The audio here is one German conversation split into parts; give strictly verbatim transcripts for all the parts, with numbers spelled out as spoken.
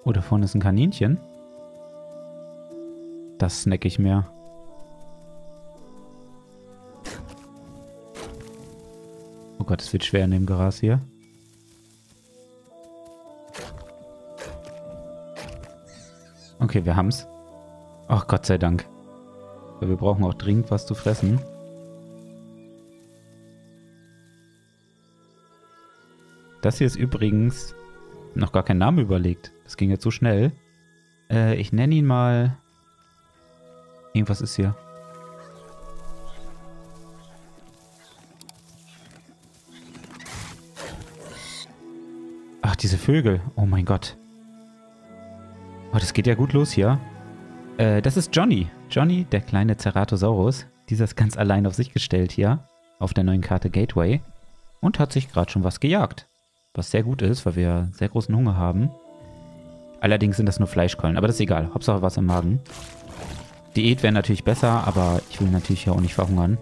Oh, da vorne ist ein Kaninchen. Das snack ich mir. Oh Gott, es wird schwer in dem Gras hier. Okay, wir haben's. Ach, Gott sei Dank. Wir brauchen auch dringend was zu fressen. Das hier ist übrigens noch gar kein Name überlegt. Das ging jetzt so schnell. Äh, ich nenne ihn mal... Irgendwas ist hier. Ach, diese Vögel. Oh mein Gott. Oh, das geht ja gut los hier. Äh, das ist Johnny. Johnny, der kleine Ceratosaurus. Dieser ist ganz allein auf sich gestellt hier. Auf der neuen Karte Gateway. Und hat sich gerade schon was gejagt. Was sehr gut ist, weil wir sehr großen Hunger haben. Allerdings sind das nur Fleischkeulen. Aber das ist egal. Hauptsache was im Magen. Diät wäre natürlich besser, aber ich will natürlich ja auch nicht verhungern.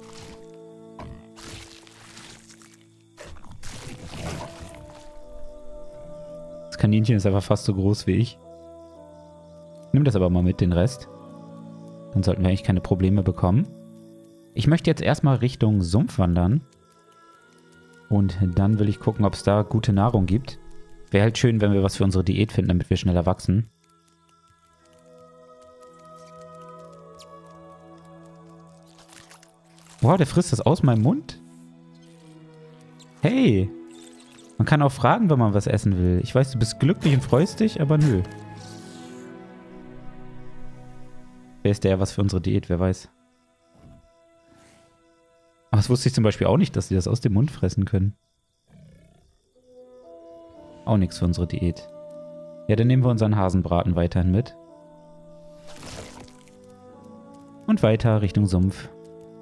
Das Kaninchen ist einfach fast so groß wie ich. Ich nehme das aber mal mit, den Rest. Dann sollten wir eigentlich keine Probleme bekommen. Ich möchte jetzt erstmal Richtung Sumpf wandern. Und dann will ich gucken, ob es da gute Nahrung gibt. Wäre halt schön, wenn wir was für unsere Diät finden, damit wir schneller wachsen. Boah, der frisst das aus meinem Mund? Hey! Man kann auch fragen, wenn man was essen will. Ich weiß, du bist glücklich und freust dich, aber nö. Wer ist der was für unsere Diät? Wer weiß. Aber das wusste ich zum Beispiel auch nicht, dass die das aus dem Mund fressen können. Auch nichts für unsere Diät. Ja, dann nehmen wir unseren Hasenbraten weiterhin mit. Und weiter Richtung Sumpf.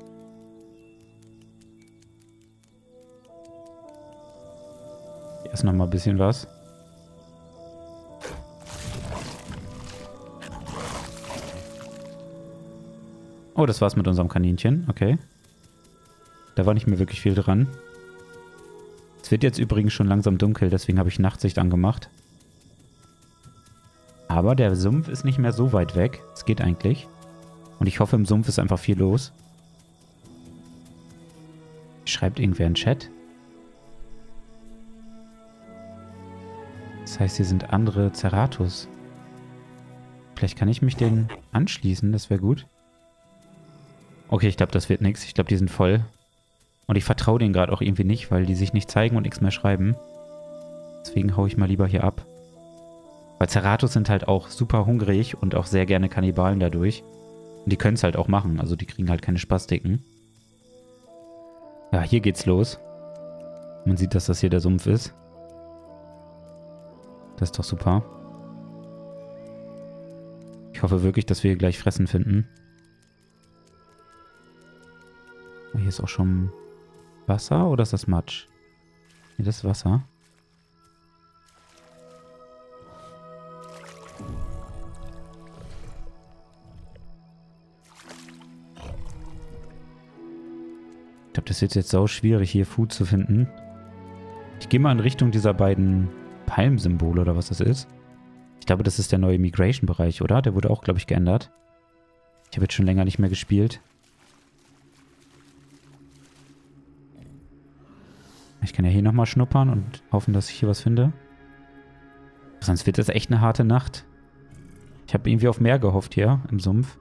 Erst noch mal ein bisschen was. Oh, das war's mit unserem Kaninchen. Okay. Da war nicht mehr wirklich viel dran. Es wird jetzt übrigens schon langsam dunkel, deswegen habe ich Nachtsicht angemacht. Aber der Sumpf ist nicht mehr so weit weg. Es geht eigentlich. Und ich hoffe, im Sumpf ist einfach viel los. Schreibt irgendwer in den Chat? Das heißt, hier sind andere Ceratos. Vielleicht kann ich mich denen anschließen, das wäre gut. Okay, ich glaube, das wird nichts. Ich glaube, die sind voll. Und ich vertraue denen gerade auch irgendwie nicht, weil die sich nicht zeigen und nichts mehr schreiben. Deswegen haue ich mal lieber hier ab. Weil Ceratos sind halt auch super hungrig und auch sehr gerne Kannibalen dadurch. Und die können es halt auch machen. Also die kriegen halt keine Spastiken. Ja, hier geht's los. Man sieht, dass das hier der Sumpf ist. Das ist doch super. Ich hoffe wirklich, dass wir hier gleich Fressen finden. Oh, hier ist auch schon Wasser oder ist das Matsch? Nee, das ist Wasser. Ich glaube, das wird jetzt sau schwierig, hier Food zu finden. Ich gehe mal in Richtung dieser beiden Palmsymbole oder was das ist. Ich glaube, das ist der neue Migration-Bereich, oder? Der wurde auch, glaube ich, geändert. Ich habe jetzt schon länger nicht mehr gespielt. Ich kann ja hier nochmal schnuppern und hoffen, dass ich hier was finde. Sonst wird das echt eine harte Nacht. Ich habe irgendwie auf mehr gehofft hier im Sumpf.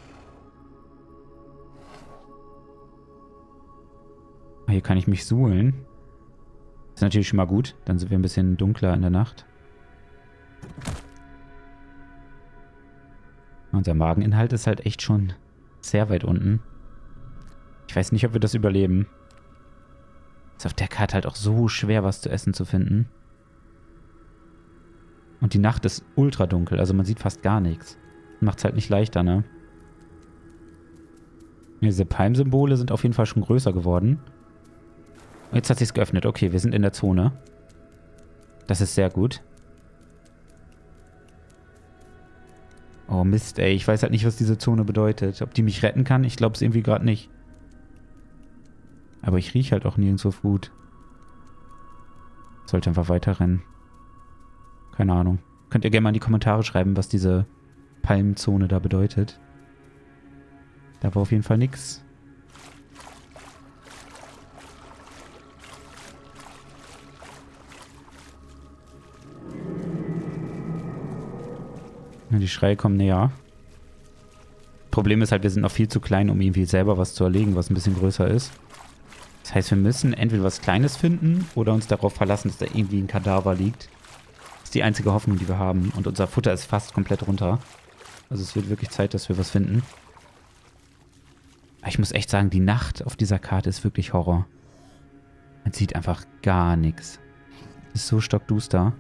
Hier kann ich mich suhlen. Ist natürlich schon mal gut. Dann sind wir ein bisschen dunkler in der Nacht. Unser Mageninhalt ist halt echt schon sehr weit unten. Ich weiß nicht, ob wir das überleben. Ist auf der Karte halt auch so schwer, was zu essen zu finden. Und die Nacht ist ultra dunkel, also man sieht fast gar nichts. Macht's halt nicht leichter, ne? Diese Palmsymbole sind auf jeden Fall schon größer geworden. Und jetzt hat sich's geöffnet. Okay, wir sind in der Zone. Das ist sehr gut. Oh Mist, ey. Ich weiß halt nicht, was diese Zone bedeutet. Ob die mich retten kann? Ich glaube es irgendwie gerade nicht. Aber ich rieche halt auch nirgendwo Food. Sollte einfach weiter rennen. Keine Ahnung. Könnt ihr gerne mal in die Kommentare schreiben, was diese Palmenzone da bedeutet. Da war auf jeden Fall nix. Die Schreie kommen näher. Problem ist halt, wir sind noch viel zu klein, um irgendwie selber was zu erlegen, was ein bisschen größer ist. Das heißt, wir müssen entweder was Kleines finden oder uns darauf verlassen, dass da irgendwie ein Kadaver liegt. Das ist die einzige Hoffnung, die wir haben. Und unser Futter ist fast komplett runter. Also es wird wirklich Zeit, dass wir was finden. Aber ich muss echt sagen, die Nacht auf dieser Karte ist wirklich Horror. Man sieht einfach gar nichts. Es ist so stockduster.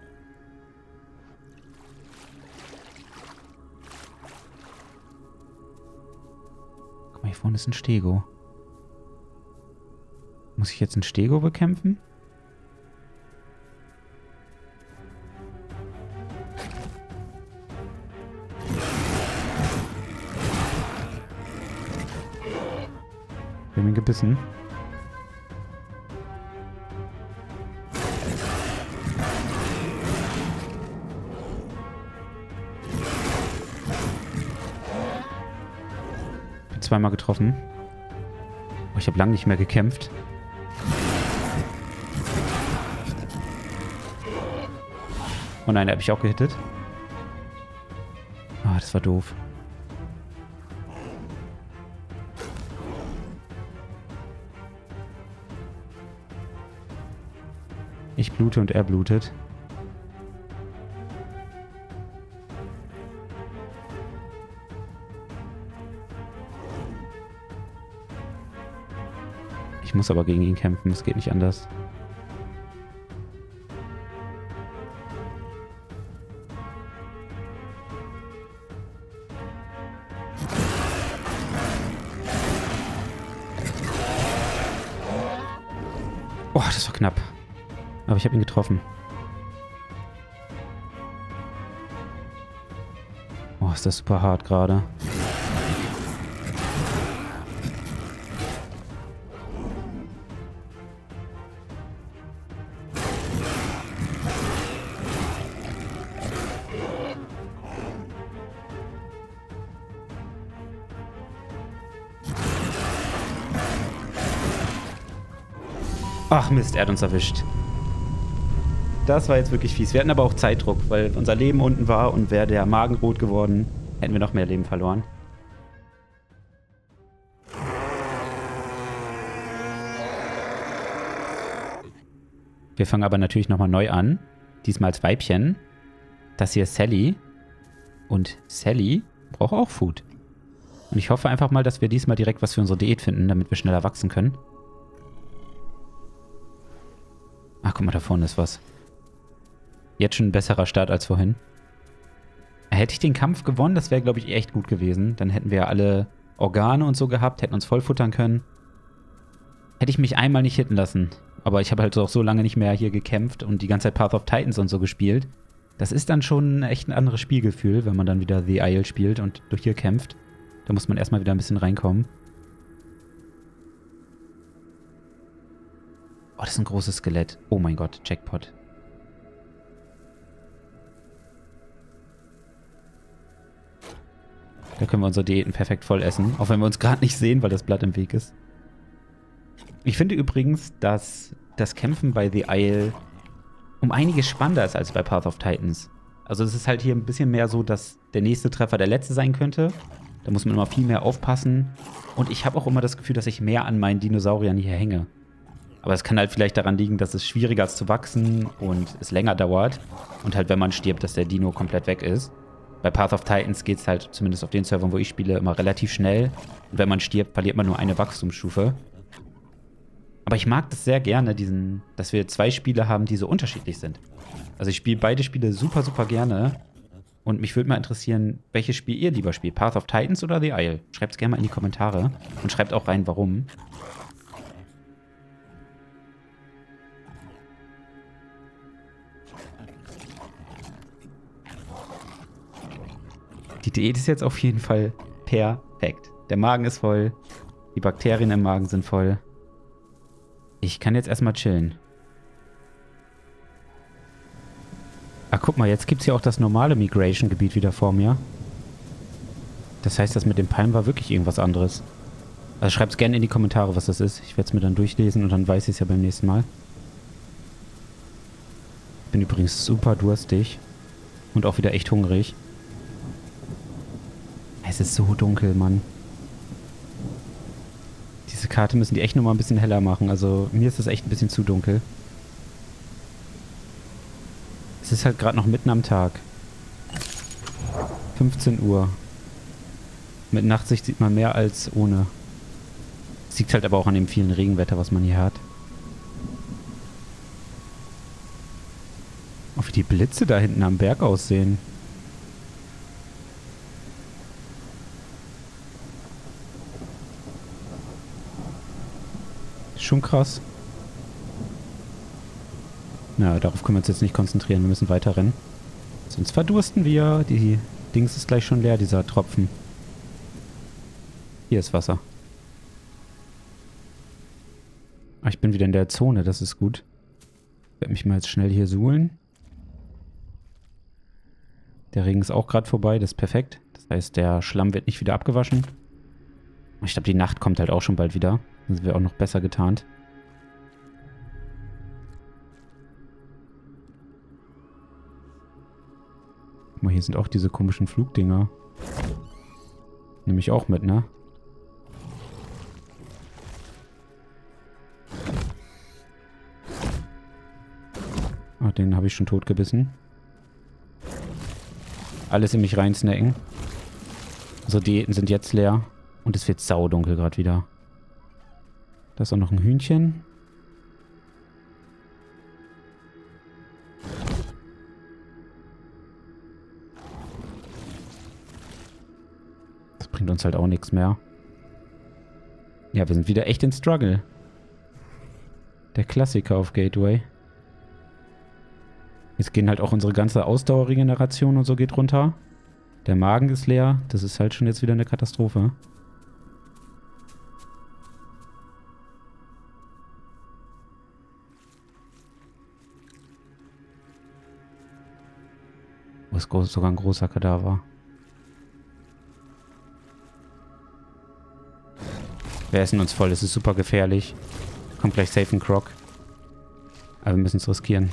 Guck mal, hier vorne ist ein Stego. Muss ich jetzt einen Stego bekämpfen? Wir haben ihn gebissen. Bin zweimal getroffen. Oh, ich habe lange nicht mehr gekämpft. Oh nein, da habe ich auch gehittet. Ah, das war doof. Ich blute und er blutet. Ich muss aber gegen ihn kämpfen, es geht nicht anders. Oh, das war knapp. Aber ich habe ihn getroffen. Oh, ist das super hart gerade. Ach Mist, er hat uns erwischt. Das war jetzt wirklich fies. Wir hatten aber auch Zeitdruck, weil unser Leben unten war und wäre der Magen rot geworden, hätten wir noch mehr Leben verloren. Wir fangen aber natürlich nochmal neu an. Diesmal als Weibchen. Das hier ist Sally. Und Sally braucht auch Food. Und ich hoffe einfach mal, dass wir diesmal direkt was für unsere Diät finden, damit wir schneller wachsen können. Ach, guck mal, da vorne ist was. Jetzt schon ein besserer Start als vorhin. Hätte ich den Kampf gewonnen, das wäre, glaube ich, echt gut gewesen. Dann hätten wir alle Organe und so gehabt, hätten uns voll futtern können. Hätte ich mich einmal nicht hitten lassen. Aber ich habe halt auch so lange nicht mehr hier gekämpft und die ganze Zeit Path of Titans und so gespielt. Das ist dann schon echt ein anderes Spielgefühl, wenn man dann wieder The Isle spielt und durch hier kämpft. Da muss man erstmal wieder ein bisschen reinkommen. Oh, das ist ein großes Skelett. Oh mein Gott, Jackpot. Da können wir unsere Diäten perfekt voll essen. Auch wenn wir uns gerade nicht sehen, weil das Blatt im Weg ist. Ich finde übrigens, dass das Kämpfen bei The Isle um einiges spannender ist als bei Path of Titans. Also es ist halt hier ein bisschen mehr so, dass der nächste Treffer der letzte sein könnte. Da muss man immer viel mehr aufpassen. Und ich habe auch immer das Gefühl, dass ich mehr an meinen Dinosauriern hier hänge. Aber es kann halt vielleicht daran liegen, dass es schwieriger ist zu wachsen und es länger dauert. Und halt, wenn man stirbt, dass der Dino komplett weg ist. Bei Path of Titans geht es halt, zumindest auf den Servern, wo ich spiele, immer relativ schnell. Und wenn man stirbt, verliert man nur eine Wachstumsstufe. Aber ich mag das sehr gerne, diesen, dass wir zwei Spiele haben, die so unterschiedlich sind. Also ich spiele beide Spiele super, super gerne. Und mich würde mal interessieren, welches Spiel ihr lieber spielt. Path of Titans oder The Isle? Schreibt es gerne mal in die Kommentare. Und schreibt auch rein, warum. Die Diät ist jetzt auf jeden Fall perfekt. Der Magen ist voll. Die Bakterien im Magen sind voll. Ich kann jetzt erstmal chillen. Ah, guck mal, jetzt gibt es hier auch das normale Migration-Gebiet wieder vor mir. Das heißt, das mit dem Palm war wirklich irgendwas anderes. Also schreibt es gerne in die Kommentare, was das ist. Ich werde es mir dann durchlesen und dann weiß ich es ja beim nächsten Mal. Ich bin übrigens super durstig. Und auch wieder echt hungrig. Es ist so dunkel, Mann. Diese Karte müssen die echt nochmal ein bisschen heller machen. Also mir ist das echt ein bisschen zu dunkel. Es ist halt gerade noch mitten am Tag. fünfzehn Uhr. Mit Nachtsicht sieht man mehr als ohne. Es liegt halt aber auch an dem vielen Regenwetter, was man hier hat. Auch wie die Blitze da hinten am Berg aussehen. Schon krass. Na, darauf können wir uns jetzt nicht konzentrieren. Wir müssen weiter rennen. Sonst verdursten wir. Die Dings ist gleich schon leer, dieser Tropfen. Hier ist Wasser. Ah, ich bin wieder in der Zone, das ist gut. Ich werde mich mal jetzt schnell hier suhlen. Der Regen ist auch gerade vorbei, das ist perfekt. Das heißt, der Schlamm wird nicht wieder abgewaschen. Ich glaube, die Nacht kommt halt auch schon bald wieder. Dann sind wir auch noch besser getarnt. Guck mal, hier sind auch diese komischen Flugdinger. Nehme ich auch mit, ne? Ah, den habe ich schon totgebissen. Alles in mich reinsnacken. Also Diäten sind jetzt leer. Und es wird saudunkel gerade wieder. Da ist auch noch ein Hühnchen. Das bringt uns halt auch nichts mehr. Ja, wir sind wieder echt in Struggle. Der Klassiker auf Gateway. Jetzt gehen halt auch unsere ganze Ausdauerregeneration und so geht runter. Der Magen ist leer. Das ist halt schon jetzt wieder eine Katastrophe. Oh, ist groß, sogar ein großer Kadaver. Wir essen uns voll. Das ist super gefährlich. Kommt gleich safe ein Croc. Aber wir müssen es riskieren.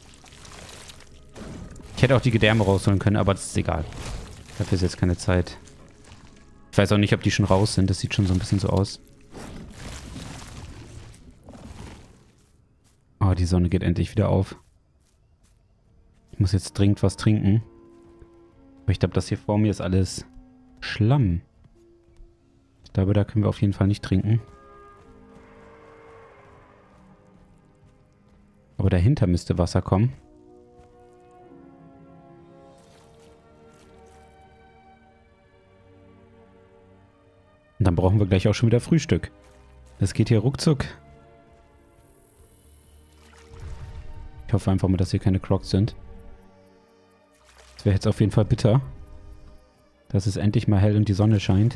Ich hätte auch die Gedärme rausholen können, aber das ist egal. Dafür ist jetzt keine Zeit. Ich weiß auch nicht, ob die schon raus sind. Das sieht schon so ein bisschen so aus. Oh, die Sonne geht endlich wieder auf. Ich muss jetzt dringend was trinken. Aber ich glaube, das hier vor mir ist alles Schlamm. Ich glaube, da können wir auf jeden Fall nicht trinken. Aber dahinter müsste Wasser kommen. Und dann brauchen wir gleich auch schon wieder Frühstück. Das geht hier ruckzuck. Ich hoffe einfach mal, dass hier keine Crocs sind. Das wäre jetzt auf jeden Fall bitter. Dass es endlich mal hell und die Sonne scheint.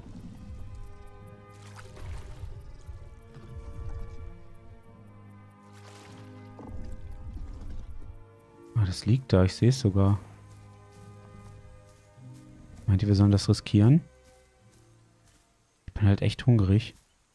Ah, das liegt da. Ich sehe es sogar. Meint ihr, wir sollen das riskieren? Ich bin halt echt hungrig.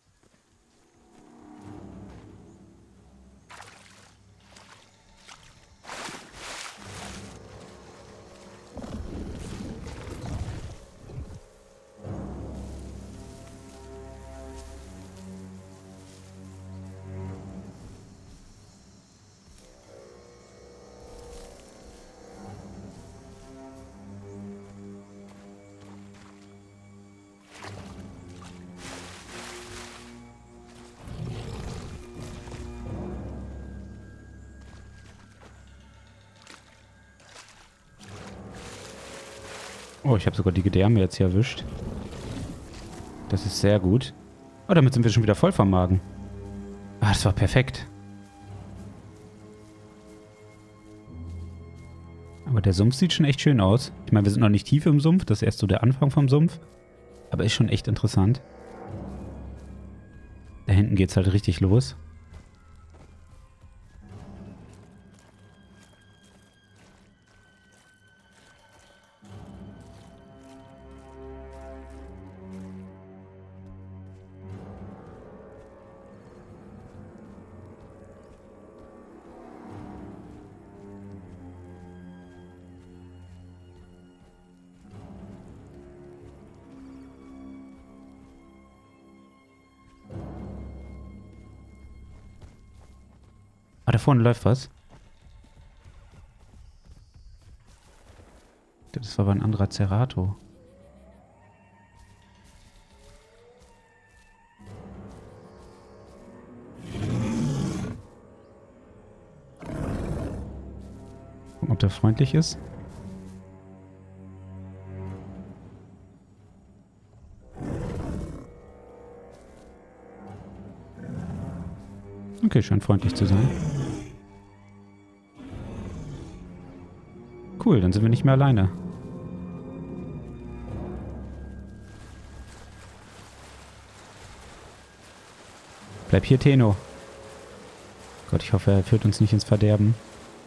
Oh, ich habe sogar die Gedärme jetzt hier erwischt. Das ist sehr gut. Oh, damit sind wir schon wieder voll vom Magen. Ah, das war perfekt. Aber der Sumpf sieht schon echt schön aus. Ich meine, wir sind noch nicht tief im Sumpf. Das ist erst so der Anfang vom Sumpf. Aber ist schon echt interessant. Da hinten geht's halt richtig los. da vorne läuft was. Das war aber ein anderer Cerato. Gucken, ob der freundlich ist. Okay, scheint freundlich zu sein. Cool, dann sind wir nicht mehr alleine. Bleib hier, Tenno. Gott, ich hoffe, er führt uns nicht ins Verderben.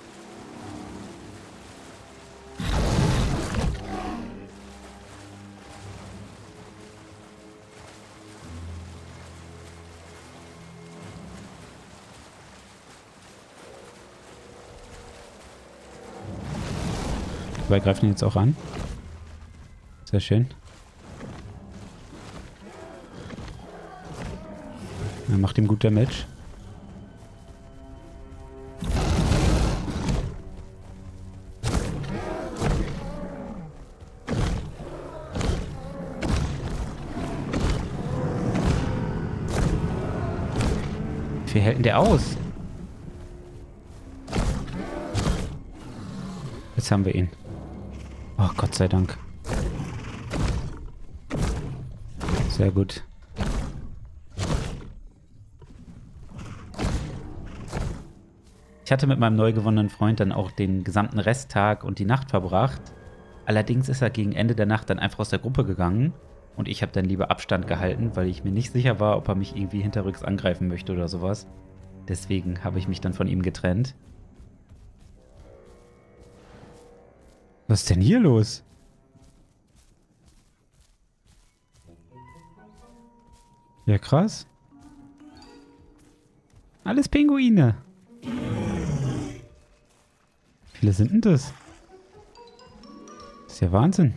Wir greifen ihn jetzt auch an. Sehr schön. Er macht ihm gut Damage. Wie viel hält denn der aus? Jetzt haben wir ihn. Oh, Gott sei Dank. Sehr gut. Ich hatte mit meinem neu gewonnenen Freund dann auch den gesamten Resttag und die Nacht verbracht. Allerdings ist er gegen Ende der Nacht dann einfach aus der Gruppe gegangen. Und ich habe dann lieber Abstand gehalten, weil ich mir nicht sicher war, ob er mich irgendwie hinterrücks angreifen möchte oder sowas. Deswegen habe ich mich dann von ihm getrennt. Was ist denn hier los? Ja, krass. Alles Pinguine. Wie viele sind denn das? Das ist ja Wahnsinn.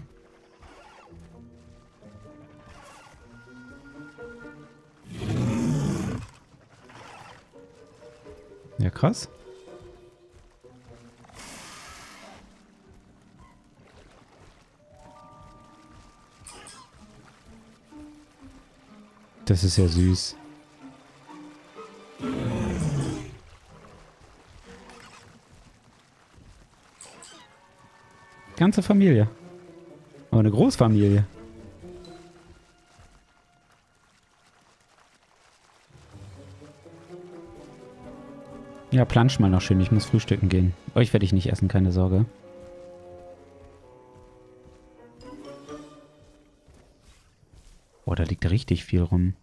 Ja, krass. Das ist ja süß. Ganze Familie. Aber eine Großfamilie. Ja, plansch mal noch schön. Ich muss frühstücken gehen. Euch werde ich nicht essen, keine Sorge. Oh, da liegt richtig viel rum.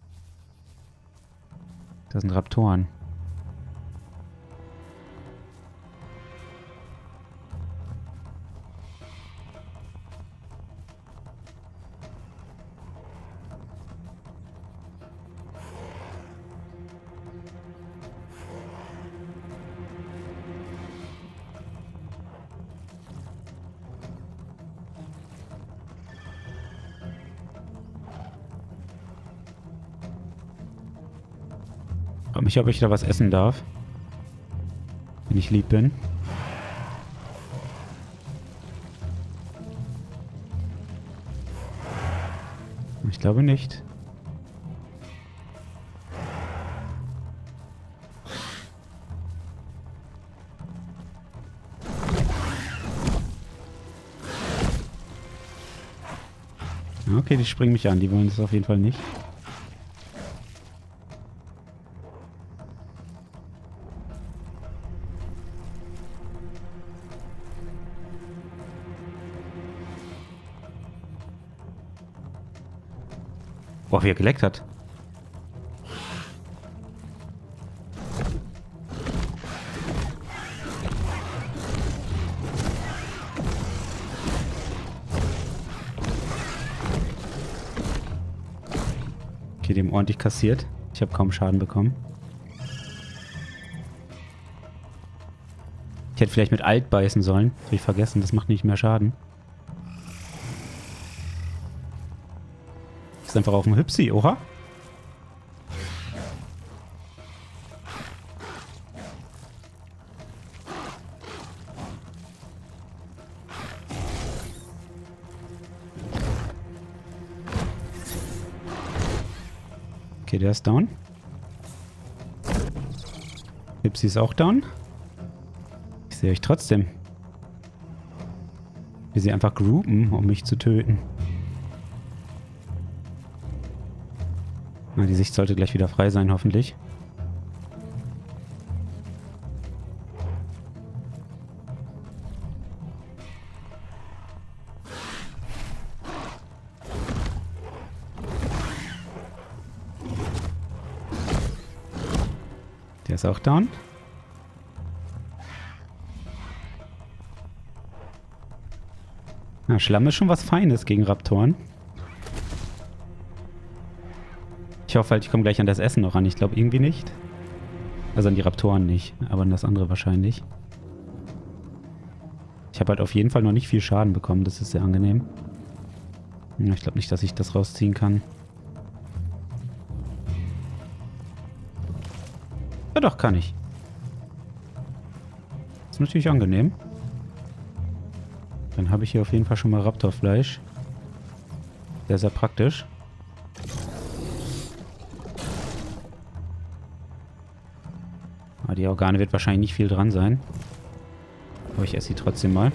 Da sind Raptoren. Ich frage mich, ob ich da was essen darf. Wenn ich lieb bin. Ich glaube nicht. Okay, die springen mich an. Die wollen es auf jeden Fall nicht. Boah, wie er geleckt hat. Okay, dem ordentlich kassiert. Ich habe kaum Schaden bekommen. Ich hätte vielleicht mit Alt beißen sollen. Das habe ich vergessen, das macht nicht mehr Schaden. Ist einfach auf dem Hüpsi, oha. Okay, der ist down. Hipsi ist auch down. Ich sehe euch trotzdem. Wie sie einfach groupen, um mich zu töten. Na, die Sicht sollte gleich wieder frei sein, hoffentlich. Der ist auch down. Na, Schlamm ist schon was Feines gegen Raptoren. Ich hoffe halt, ich komme gleich an das Essen noch ran. Ich glaube irgendwie nicht. Also an die Raptoren nicht, aber an das andere wahrscheinlich. Ich habe halt auf jeden Fall noch nicht viel Schaden bekommen. Das ist sehr angenehm. Ja, ich glaube nicht, dass ich das rausziehen kann. Ja doch, kann ich. Ist natürlich angenehm. Dann habe ich hier auf jeden Fall schon mal Raptorfleisch. Sehr, sehr praktisch. Aber die Organe wird wahrscheinlich nicht viel dran sein. Aber ich esse sie trotzdem mal.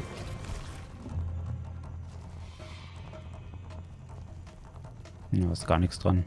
Ja, ist gar nichts dran.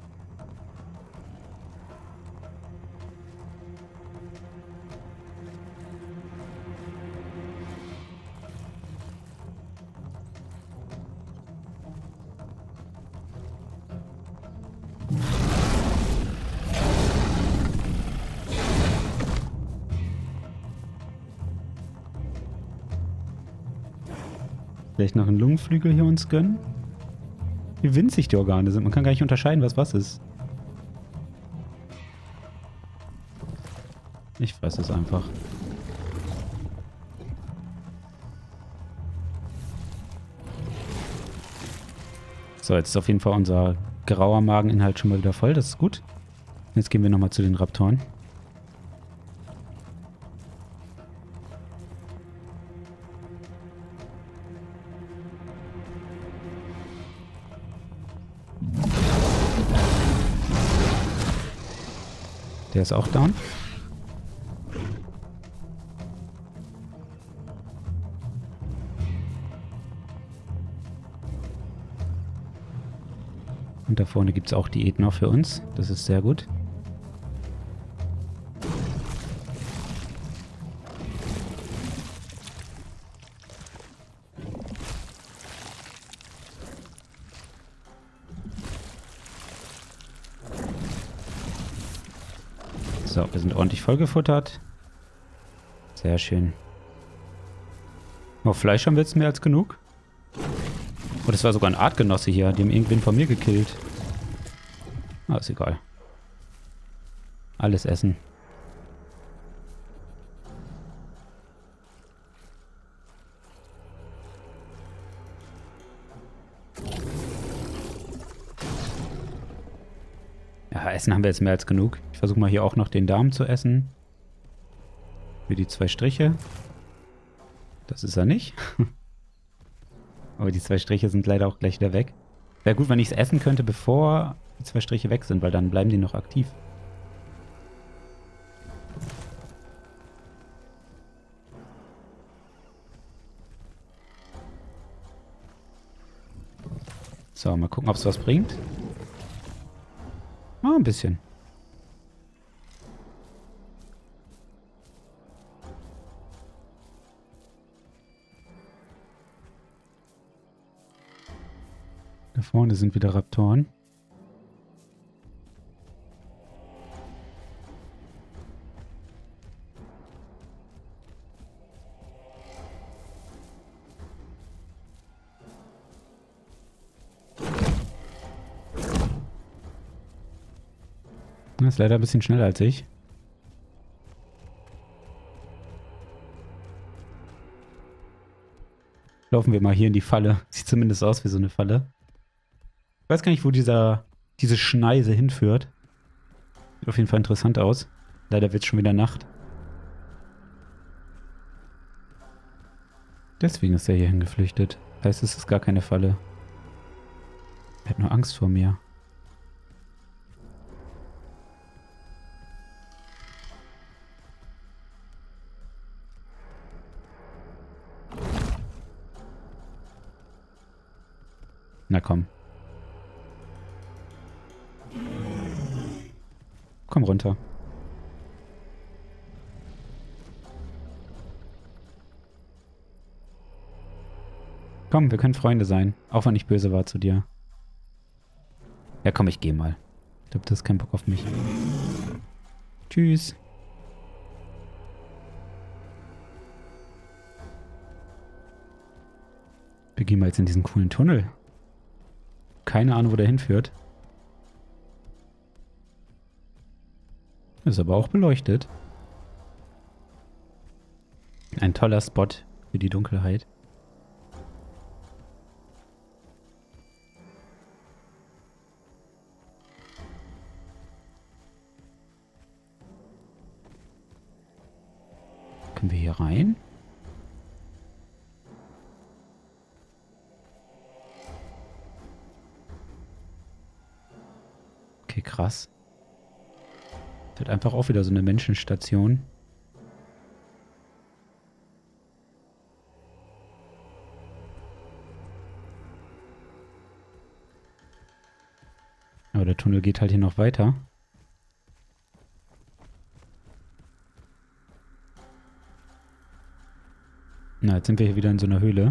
Vielleicht noch einen Lungenflügel hier uns gönnen? Wie winzig die Organe sind. Man kann gar nicht unterscheiden, was was ist. Ich weiß es einfach. So, jetzt ist auf jeden Fall unser grauer Mageninhalt schon mal wieder voll. Das ist gut. Jetzt gehen wir nochmal zu den Raptoren. Der ist auch down. Und da vorne gibt es auch Diät noch für uns. Das ist sehr gut. So, wir sind ordentlich vollgefuttert. Sehr schön. Oh, Fleisch haben wir jetzt mehr als genug. Oh, das war sogar ein Artgenosse hier. Die haben irgendwen von mir gekillt. Ah, ist egal. Alles essen. Ja, Essen haben wir jetzt mehr als genug. Ich versuche mal hier auch noch den Darm zu essen. Für die zwei Striche. Das ist er nicht. Aber die zwei Striche sind leider auch gleich wieder weg. Wäre gut, wenn ich es essen könnte, bevor die zwei Striche weg sind, weil dann bleiben die noch aktiv. So, mal gucken, ob es was bringt. Ah, ein bisschen. Da vorne sind wieder Raptoren. Das ist leider ein bisschen schneller als ich. Laufen wir mal hier in die Falle. Sieht zumindest aus wie so eine Falle. Ich weiß gar nicht, wo dieser, diese Schneise hinführt. Sieht auf jeden Fall interessant aus. Leider wird es schon wieder Nacht. Deswegen ist er hier hingeflüchtet. Heißt, es ist gar keine Falle. Er hat nur Angst vor mir. Na komm. Komm runter. Komm, wir können Freunde sein. Auch wenn ich böse war zu dir. Ja, komm, ich geh mal. Ich glaube, du hast keinen Bock auf mich. Tschüss. Wir gehen mal jetzt in diesen coolen Tunnel. Keine Ahnung, wo der hinführt. Ist aber auch beleuchtet. Ein toller Spot für die Dunkelheit. Können wir hier rein? Okay, krass. Das wird einfach auch wieder so eine Menschenstation. Aber der Tunnel geht halt hier noch weiter. Na, jetzt sind wir hier wieder in so einer Höhle.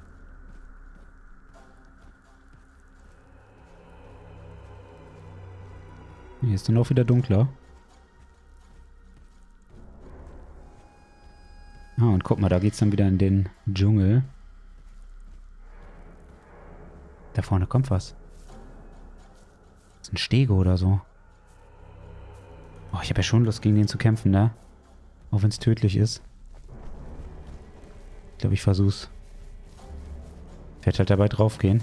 Hier ist dann auch wieder dunkler. Ah, und guck mal, da geht's dann wieder in den Dschungel. Da vorne kommt was. Das ist ein Stego oder so. Oh, ich habe ja schon Lust, gegen den zu kämpfen, ne? Auch wenn es tödlich ist. Ich glaube, ich versuch's. Ich werde halt dabei draufgehen.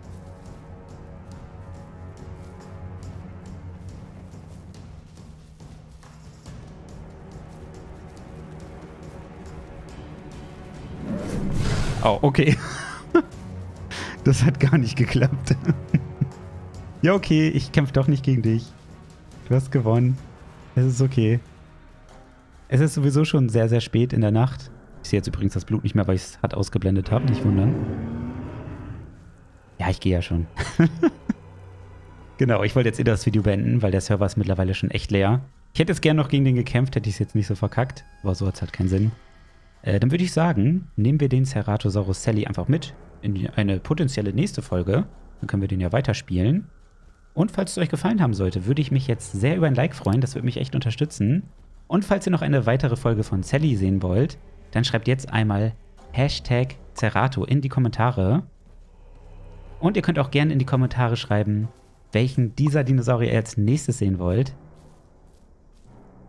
Oh, okay. Das hat gar nicht geklappt. Ja, okay, ich kämpfe doch nicht gegen dich. Du hast gewonnen. Es ist okay. Es ist sowieso schon sehr, sehr spät in der Nacht. Ich sehe jetzt übrigens das Blut nicht mehr, weil ich es hart ausgeblendet habe. Nicht wundern. Ja, ich gehe ja schon. Genau, ich wollte jetzt eh das Video beenden, weil der Server ist mittlerweile schon echt leer. Ich hätte jetzt gerne noch gegen den gekämpft, hätte ich es jetzt nicht so verkackt. Aber so hat es halt keinen Sinn. Äh, dann würde ich sagen, nehmen wir den Ceratosaurus Sally einfach mit in eine potenzielle nächste Folge. Dann können wir den ja weiterspielen. Und falls es euch gefallen haben sollte, würde ich mich jetzt sehr über ein Like freuen. Das würde mich echt unterstützen. Und falls ihr noch eine weitere Folge von Sally sehen wollt, dann schreibt jetzt einmal Hashtag Cerato in die Kommentare. Und ihr könnt auch gerne in die Kommentare schreiben, welchen dieser Dinosaurier ihr als nächstes sehen wollt.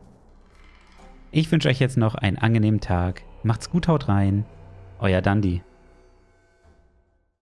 Ich wünsche euch jetzt noch einen angenehmen Tag. Macht's gut, haut rein. Euer Dandi.